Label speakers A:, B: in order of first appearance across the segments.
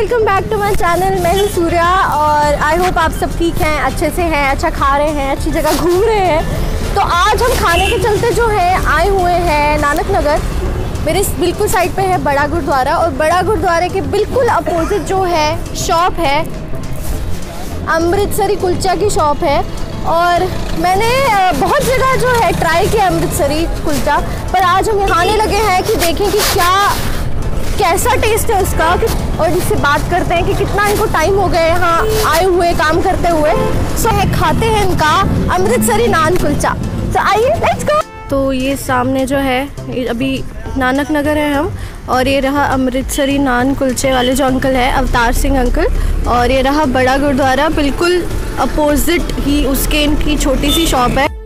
A: Welcome back to my channel. मैं हूँ सूर्या और आई होप आप सब ठीक हैं, अच्छे से हैं, अच्छा खा रहे हैं, अच्छी जगह घूम रहे हैं। तो आज हम खाने के चलते जो है आए हुए हैं नानक नगर। मेरे बिल्कुल साइड पे है बड़ा गुरुद्वारा और बड़ा गुरुद्वारे के बिल्कुल अपोजिट जो है शॉप है अमृतसरी कुलचा की शॉप है। और मैंने बहुत जगह जो है ट्राई किया अमृतसरी कुलचा, पर आज हम यहाँ आने लगे हैं कि देखें कि कैसा टेस्ट है उसका और इससे बात करते हैं कि कितना इनको टाइम हो गए यहाँ आए हुए काम करते हुए। सो है खाते हैं इनका अमृतसरी नान कुलचा। तो आइए लेट्स गो। तो ये सामने जो है अभी नानक नगर है हम, और ये रहा अमृतसरी नान कुलचे वाले जो अंकल है अवतार सिंह अंकल, और ये रहा बड़ा गुरुद्वारा बिल्कुल अपोजिट ही उसके इनकी छोटी सी शॉप है।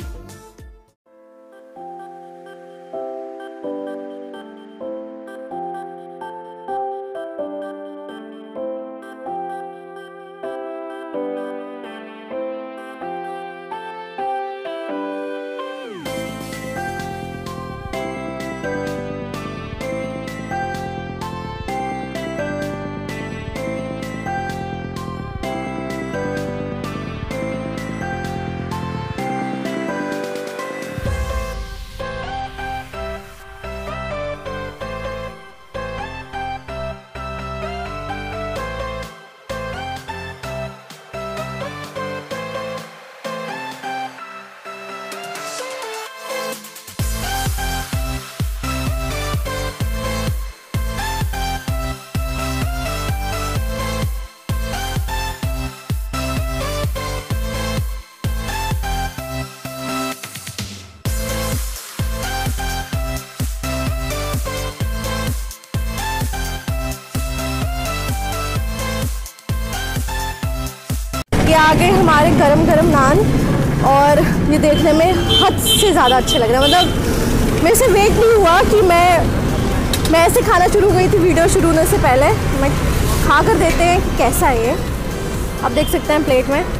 A: ये आ गए हमारे गरम गरम नान, और ये देखने में हद से ज़्यादा अच्छे लग रहे हैं। मतलब मेरे से वेट नहीं हुआ कि मैं ऐसे खाना शुरू गई थी वीडियो शुरू होने से पहले। मैं खा कर देते हैं कि कैसा है ये। आप देख सकते हैं प्लेट में।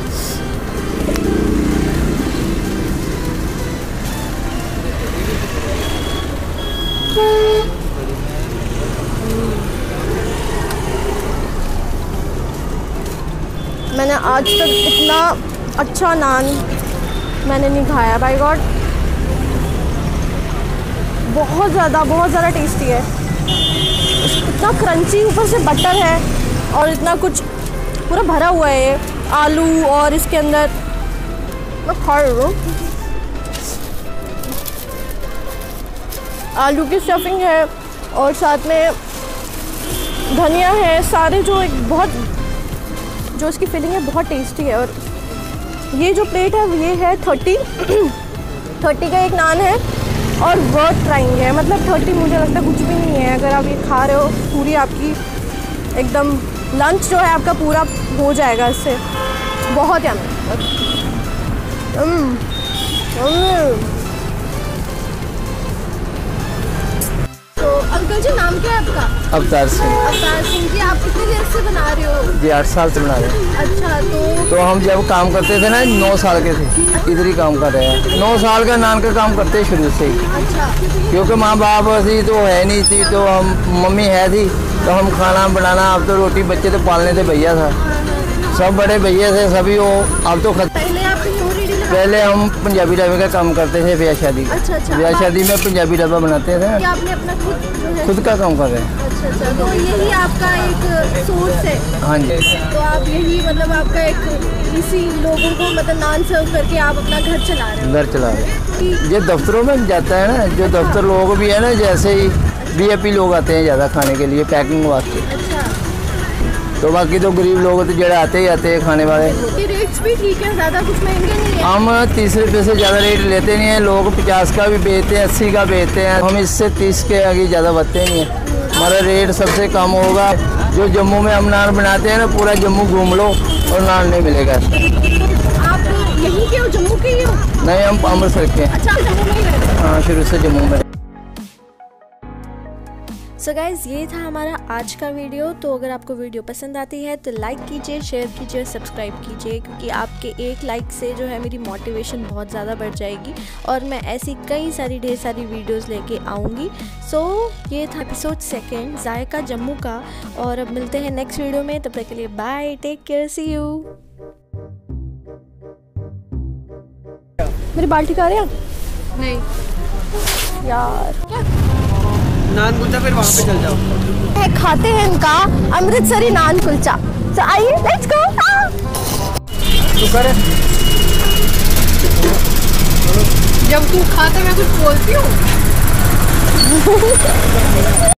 A: मैंने आज तक इतना अच्छा नान मैंने नहीं खाया, बाय गॉड। बहुत ज़्यादा टेस्टी है। इतना क्रंची, ऊपर से बटर है और इतना कुछ पूरा भरा हुआ है ये आलू, और इसके अंदर मैं खा रही हूँ आलू की स्टफिंग है और साथ में धनिया है। सारे जो एक बहुत जो इसकी फीलिंग है बहुत टेस्टी है। और ये जो प्लेट है ये है 30 का एक नान है और वर्थ ट्राइंग है। मतलब 30 मुझे लगता है कुछ भी नहीं है। अगर आप ये खा रहे हो पूरी आपकी एकदम लंच जो है आपका पूरा हो जाएगा इससे। बहुत यम्मी। तो अंकल जी नाम क्या है आपका?
B: अवतार सिंह।
A: अवतार सिंह जी, आप कितनी देर से बना रहे हो?
B: जी 8 साल से बना रहे हैं।
A: अच्छा।
B: तो हम जब काम करते थे ना 9 साल के थे, इधर ही काम कर रहे हैं। 9 साल का नान का काम करते शुरू से ही।
A: अच्छा।
B: क्योंकि माँ बाप ऐसी तो है नहीं थी, तो हम मम्मी है थी, तो हम खाना बनाना। अब तो रोटी बच्चे तो पालने थे, भैया था, सब बड़े भैया थे सभी। वो अब तो पहले हम पंजाबी ढाबे का काम करते थे ब्याह शादी।
A: अच्छा।
B: ब्याह शादी में पंजाबी ढाबा बनाते थे।
A: आपने अपना
B: खुद का काम कर रहे हैं।
A: अच्छा। तो यही आपका एक सोर्स है?
B: हाँ जी।
A: तो आप यही मतलब आपका एक इसी लोगों को मतलब नान सर्व करके आप अपना घर चला रहे हो?
B: घर चला रहे हैं। ये दफ्तरों में जाता है ना, जो दफ्तर लोग भी है ना, जैसे ही VIP लोग आते हैं ज़्यादा खाने के लिए पैकिंग वास्ते।
A: अच्छा।
B: तो बाकी तो गरीब लोग तो जरा आते ही आते हैं खाने वाले।
A: रेट्स भी ठीक है, ज़्यादा कुछ महंगे नहीं है।
B: हम 30 रुपये से ज़्यादा रेट लेते नहीं हैं। लोग 50 का भी बेचते हैं, 80 का बेचते हैं। हम इससे 30 के आगे ज़्यादा बढ़ते नहीं हैं। हमारा रेट सबसे कम होगा। जो जम्मू में हम नान बनाते हैं ना, पूरा जम्मू घूम लो और नान नहीं मिलेगा।
A: आप यहीं के हो, जम्मू के ही हो?
B: नहीं, हम अमृतसर के हैं।
A: अच्छा, जम्मू में ही रहते हैं?
B: हाँ, शुरू से जम्मू में।
A: सो गाइज़, ये था हमारा आज का वीडियो। तो अगर आपको वीडियो पसंद आती है तो लाइक कीजिए, शेयर कीजिए, सब्सक्राइब कीजिए, क्योंकि आपके एक लाइक से जो है मेरी मोटिवेशन बहुत ज़्यादा बढ़ जाएगी और मैं ऐसी कई सारी ढेर सारी वीडियोस लेके आऊँगी। सो ये था एपिसोड 2 जायका जम्मू का, और अब मिलते हैं नेक्स्ट वीडियो में। तब तक के लिए bye, take care, see you. मेरी बाल ठीक आ रहे हैं?
C: नहीं
A: यार क्या
C: नान कुलचा, फिर वहाँ पे चल जाओ।
A: खाते हैं इनका अमृतसरी नान कुलचा। तो आइए, लेट्स गो।
C: जब तू खाता मैं कुछ बोलती हूँ।